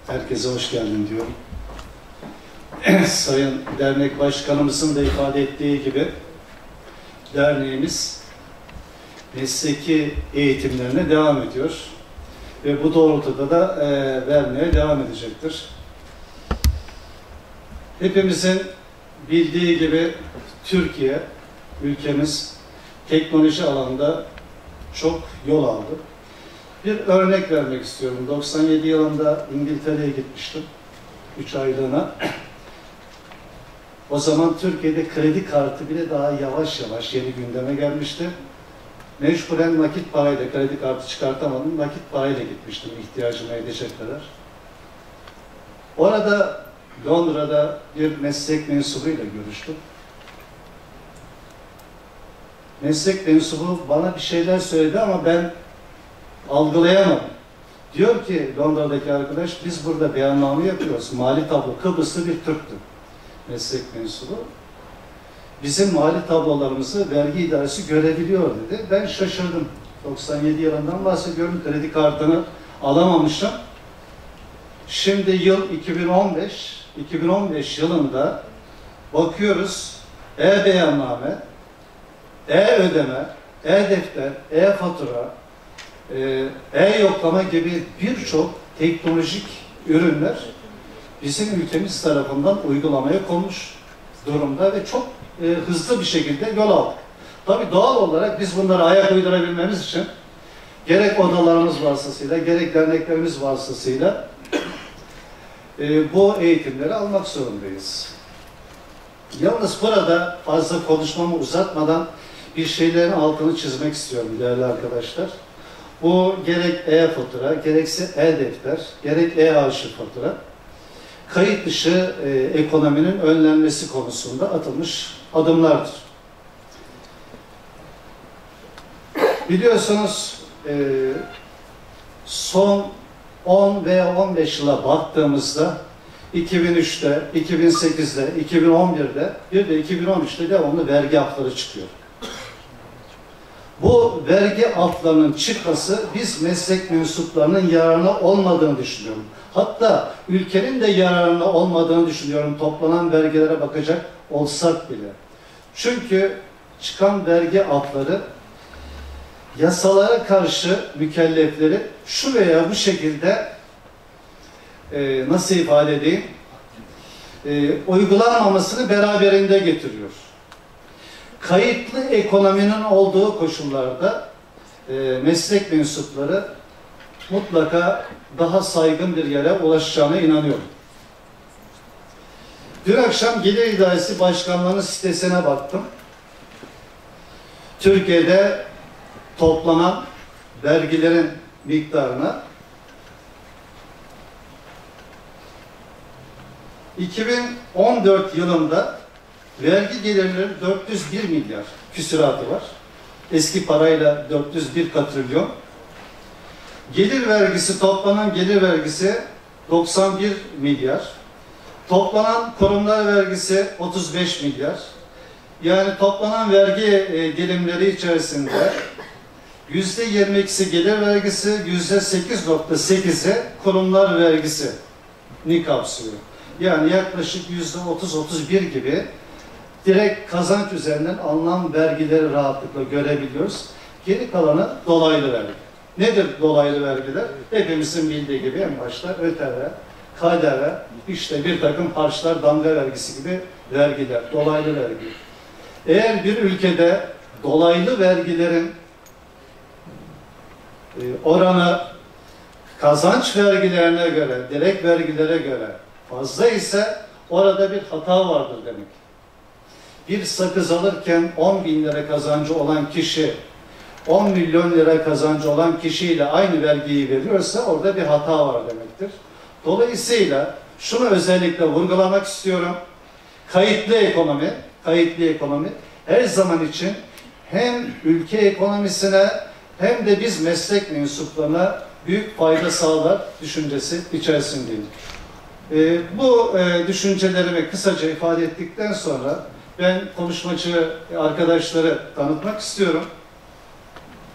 Herkese hoş geldin diyorum. Sayın dernek başkanımızın da ifade ettiği gibi derneğimiz mesleki eğitimlerine devam ediyor. Ve bu doğrultuda da vermeye devam edecektir. Hepimizin bildiği gibi Türkiye, ülkemiz teknoloji alanında çok yol aldı. Bir örnek vermek istiyorum. 97 yılında İngiltere'ye gitmiştim. 3 aylığına. O zaman Türkiye'de kredi kartı bile daha yavaş yavaş yeni gündeme gelmişti. Mecburen nakit parayla, kredi kartı çıkartamadım, nakit parayla gitmiştim ihtiyacıma yetecek kadar. Orada Londra'da bir meslek mensubuyla görüştüm. Meslek mensubu bana bir şeyler söyledi ama ben algılayamadım. Diyor ki Londra'daki arkadaş, biz burada beyanname yapıyoruz. Mali tablo, Kıbrıslı bir Türktü meslek mensubu. Bizim mali tablolarımızı vergi idaresi görebiliyor dedi. Ben şaşırdım. 97 yılından bahsediyorum. Kredi kartını alamamışım. Şimdi yıl 2015. 2015 yılında bakıyoruz e-beyanname, e-ödeme, e-defter, e-fatura, e-yoklama gibi birçok teknolojik ürünler bizim ülkemiz tarafından uygulamaya konmuş durumda ve çok hızlı bir şekilde yol aldık. Tabii doğal olarak biz bunları ayak uydurabilmemiz için gerek odalarımız vasıtasıyla, gerek derneklerimiz vasıtasıyla bu eğitimleri almak zorundayız. Yalnız burada fazla konuşmamı uzatmadan bir şeylerin altını çizmek istiyorum değerli arkadaşlar. Bu gerek e-fatura, gerekse e-defter, gerek e-arşiv fatura, kayıt dışı ekonominin önlenmesi konusunda atılmış adımlardır. Biliyorsunuz son 10 veya 15 yıla baktığımızda 2003'te, 2008'de, 2011'de bir de 2013'te devamlı vergi afları çıkıyor. Bu vergi aflarının çıkması biz meslek mensuplarının yararına olmadığını düşünüyorum. Hatta ülkenin de yararına olmadığını düşünüyorum toplanan vergilere bakacak olsak bile. Çünkü çıkan vergi afları yasalara karşı mükellefleri şu veya bu şekilde nasıl ifade edeyim uygulanmamasını beraberinde getiriyor. Kayıtlı ekonominin olduğu koşullarda meslek mensupları mutlaka daha saygın bir yere ulaşacağına inanıyorum. Dün akşam Gelir İdaresi Başkanlığı'nın sitesine baktım. Türkiye'de toplanan vergilerin miktarına 2014 yılında vergi gelirleri 401 milyar küsuratı var. Eski parayla 401 katrilyon. Gelir vergisi, toplanan gelir vergisi 91 milyar. Toplanan kurumlar vergisi 35 milyar. Yani toplanan vergi dilimleri içerisinde %22'si gelir vergisi, %8.8'i kurumlar vergisi ni kapsıyor. Yani yaklaşık %30-31 gibi direkt kazanç üzerinden alınan vergileri rahatlıkla görebiliyoruz. Geri kalanı dolaylı vergi. Nedir dolaylı vergiler? Hepimizin bildiği gibi en başta ÖTV, KDV, işte bir takım harçlar, damga vergisi gibi vergiler, dolaylı vergi. Eğer bir ülkede dolaylı vergilerin oranı kazanç vergilerine göre, direkt vergilere göre fazla ise orada bir hata vardır demek. Bir sakız alırken 10 bin lira kazancı olan kişi 10 milyon lira kazancı olan kişiyle aynı vergiyi veriyorsa orada bir hata var demektir. Dolayısıyla şunu özellikle vurgulamak istiyorum. Kayıtlı ekonomi her zaman için hem ülke ekonomisine hem de biz meslek mensuplarına büyük fayda sağlar düşüncesi içerisindeyim. Bu düşüncelerimi kısaca ifade ettikten sonra ben konuşmacı arkadaşları tanıtmak istiyorum.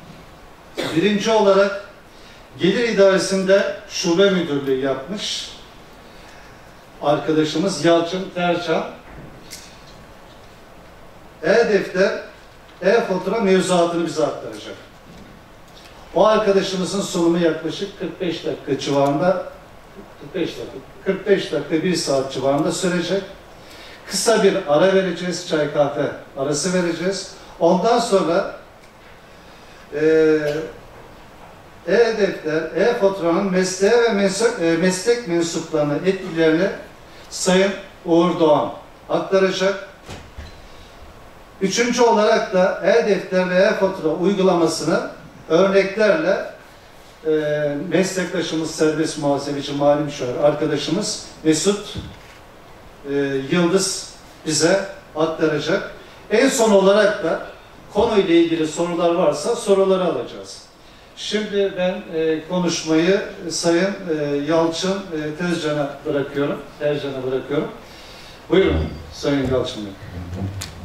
Birinci olarak Gelir İdaresi'nde şube müdürlüğü yapmış arkadaşımız Yalçın Tercan e-defter, e-fatura mevzuatını bize aktaracak. O arkadaşımızın sunumu yaklaşık 45 dakika civarında, 45 dakika 1 saat civarında sürecek. Kısa bir ara vereceğiz, çay kahve arası vereceğiz. Ondan sonra e-defter, e-faturanın mesleğe ve meslek mensuplarına etkilerini Sayın Uğur Doğan aktaracak. Üçüncü olarak da e-defter ve e-fatura uygulamasını örneklerle meslektaşımız, serbest muhasebeci, mali müşavir arkadaşımız Mesut Yıldız bize aktaracak. En son olarak da konuyla ilgili sorular varsa soruları alacağız. Şimdi ben konuşmayı Sayın Yalçın Tercan'a bırakıyorum. Buyurun Sayın Yalçın Bey.